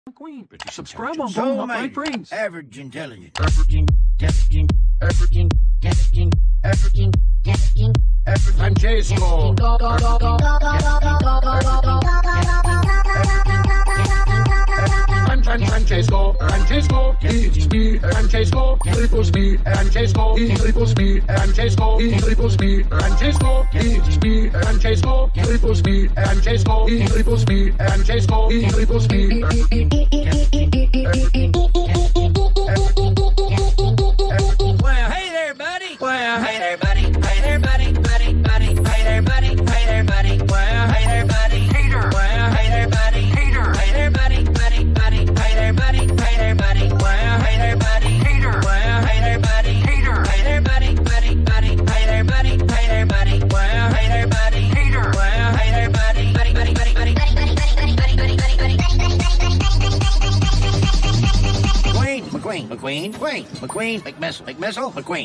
McQueen. Subscribe on both my friends. Average intelligence. Francesco. Francesco, it's me, Francesco, triples me, Francesco, triples me, Francesco, triples me, Francesco, it's me, Francesco, triples me, Francesco, triples me, Francesco, triples me. Well, hey there, buddy. Well, hey there, buddy. Hey there, buddy. Buddy. Hey there, buddy. Hey there, buddy. Well, hey there, buddy. Hater. Well, hey there, buddy. Hater. Hey there, buddy. Buddy. Hey there, buddy. Hey there, buddy. Well, hey there, buddy. Hater. Well, hey there, buddy. Hater. Hey there, buddy. Buddy. Hey there, buddy. Hey there, buddy. Well, hey there, buddy. Hater. Well, hey there, buddy. Buddy. McQueen, McMissile, McQueen.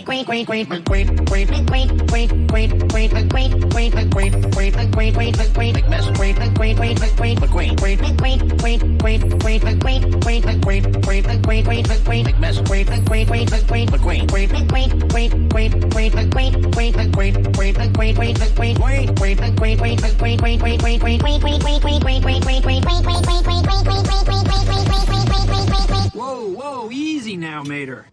Whoa, easy now, Mater.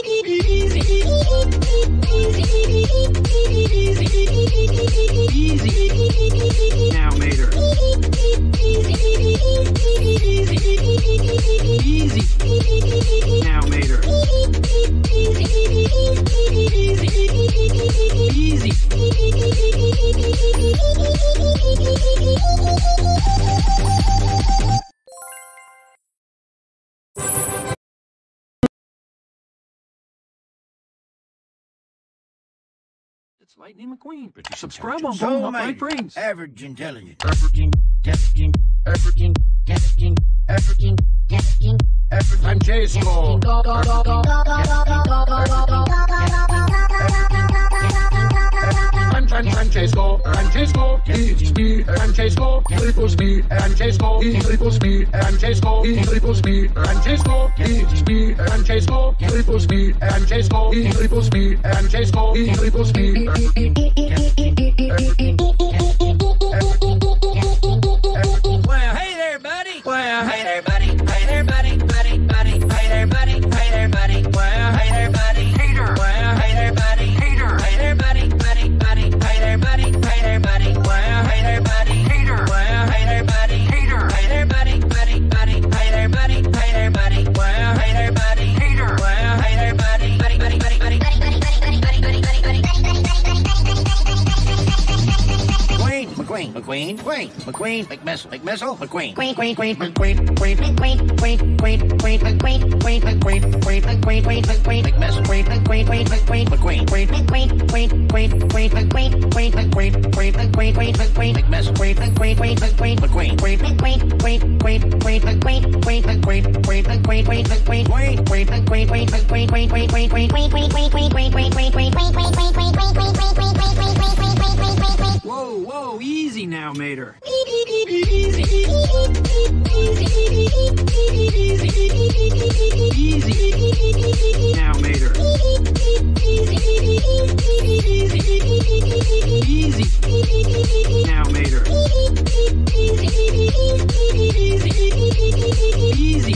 Easy now, Mater. Easy now, Mater. Easy. It's Lightning McQueen. Subscribe on both my friends. Average intelligence. Francesco. Francesco, it's me, Francesco, triples me, Francesco, triples me, Francesco, triples me, Francesco, it's me, Francesco, triples me, Francesco, triples me, Francesco, triples me. Well, hey there, buddy. Well, hey there, buddy. Hey there, buddy. Hey there, buddy. Hey there, buddy. Well, hey there, buddy. Hater. Well, hey there, buddy. Hater. Hey there, buddy. Hey there, buddy. Hey there, buddy. Well, hey there, buddy. Hater. Well, hey there, buddy. Hater. Hey there, buddy. Hey there, buddy. Hey there, buddy. Well, hey there, buddy. Hater. Well, hey there, buddy. McQueen, McMissile, McQueen. Whoa, easy now, Mater. Easy now, Mater. Easy now, Mater. Easy.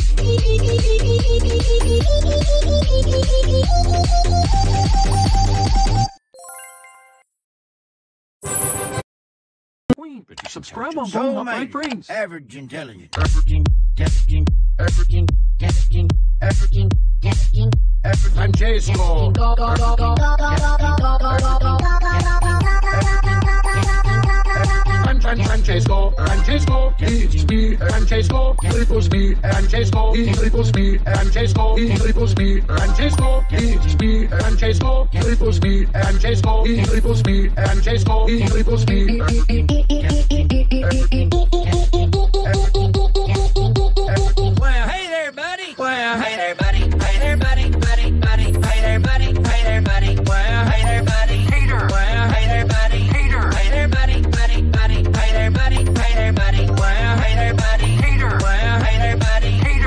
Subscribe on both my friends. Average intelligence. Francesco. Francesco, it's me, Francesco, triples me, Francesco, triples me, Francesco, triples me, Francesco, it's me, Francesco, triples me, Francesco, triples me, Francesco, triples me. Well, hey there, buddy. Well, hey there, buddy. Hey there, buddy. Hey there, buddy. Hey there, buddy. Well, hey there, buddy. Hater. Well, hey there, buddy. Hater. Hey there, buddy. Hey there, buddy. Hey there, buddy. Well, hey there, buddy. Hater. Well, hey there, buddy. Hater.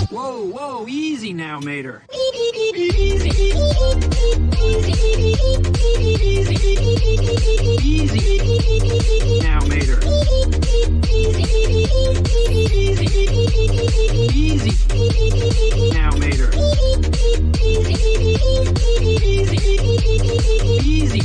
Whoa, whoa, easy now, Mater. Easy now, Mater. Easy now, Mater. Easy.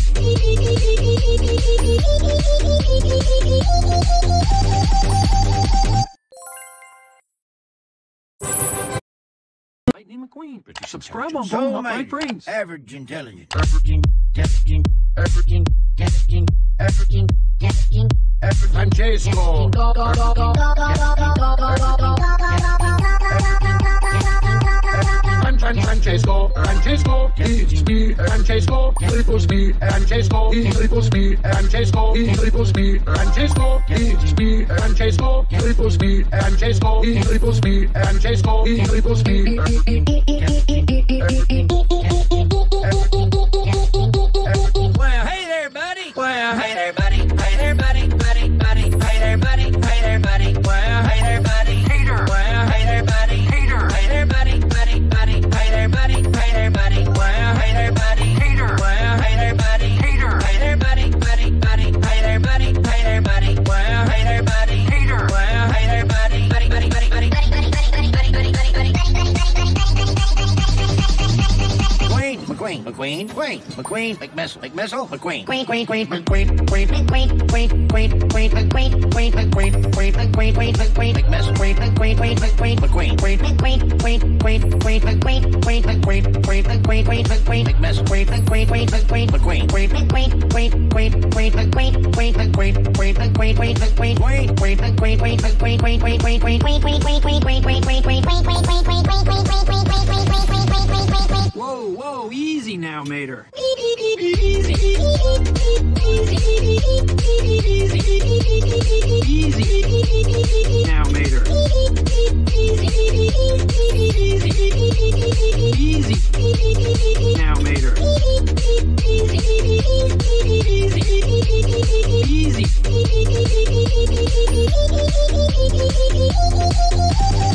Lightning McQueen. Subscribe on So Bone Right Brains. average intelligence. African, Francesco. Francesco, it's me, Francesco, triples me, Francesco, triples me, Francesco, triples me, Francesco, it's me, Francesco, triples me, Francesco, triples me, Francesco, triples me. Well, hey there, buddy. Well, hey there, buddy. Hey there, buddy. Buddy, buddy. Hey there, buddy. Hey there, buddy. Well, hey there, buddy. Hater. Well, hey there, buddy. Hater. Hey there, buddy. Buddy, buddy. Hey there, buddy. Hey there, buddy. Well, hey there, buddy. Hater. Well, hey there, buddy. Hater. Hey there, buddy. Buddy, buddy. Hey there, buddy. Hey there, buddy. Well, hey there, buddy. Hater. Well, hey there, buddy. Buddy, buddy, buddy, buddy, buddy, buddy, buddy, buddy, buddy, buddy, buddy, buddy, buddy, McQueen, McQueen, McQueen, McQueen, McMissile, McMissile, McQueen. Queen, queen, queen, queen, queen, queen, queen, queen, queen, queen, queen, queen, queen, queen, queen, queen, queen, queen, McMissile, queen, queen, queen, queen, queen, McQueen, queen, queen, queen, queen, queen, queen, queen, queen, queen, queen, queen, queen, queen, McMissile, queen, queen, queen, queen, queen, McQueen, queen, queen, queen, queen, queen, queen, queen, queen, queen, queen, queen, queen, queen, queen, Whoa, whoa, easy now, Mater. Easy now, Mater. Easy now, Mater. Easy.